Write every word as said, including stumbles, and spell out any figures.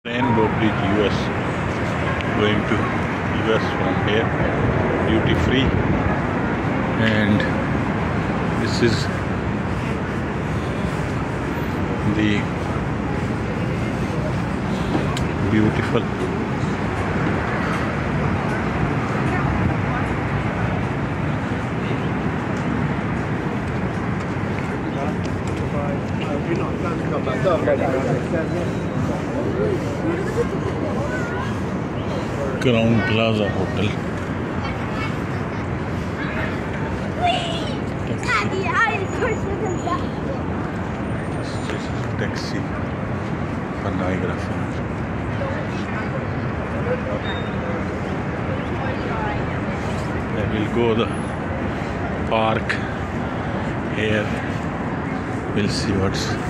Rainbow Bridge, U S. Going to U S from here, duty free. And this is the beautiful Crown Plaza Hotel. This is taxi for Niagara Falls. I will go the park here. We'll see what's